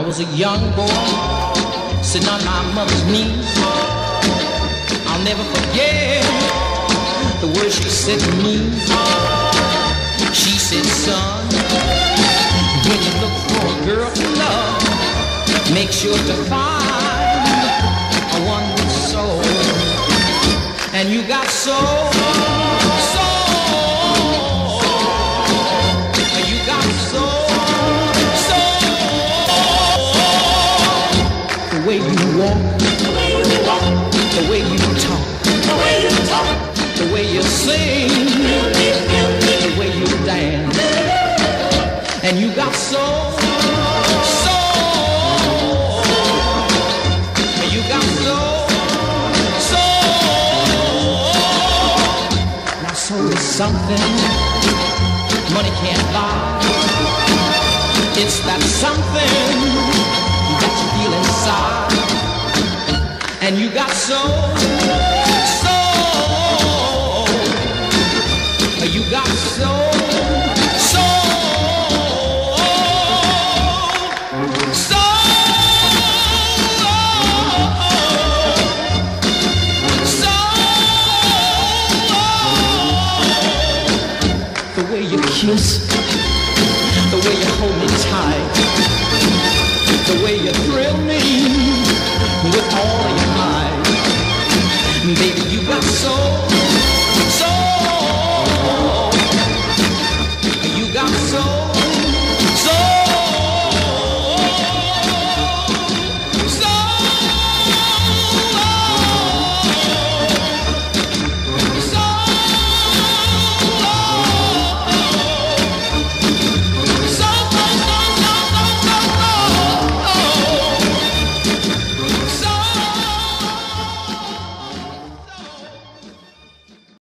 was a young boy sitting on my mother's knee. I'll never forget the words she said to me. She said, son, when you look for a girl to love, make sure to find a one with soul. And you got soul, soul. You got soul, soul. The way you walk, the way you walk, the way you talk, the way you talk, the way you sing, the way you dance. And you got soul, soul. You got soul, soul. Now soul is something money can't buy. It's that something that you feel inside. And you got soul, soul. You got soul, soul, soul, soul. The way you kiss,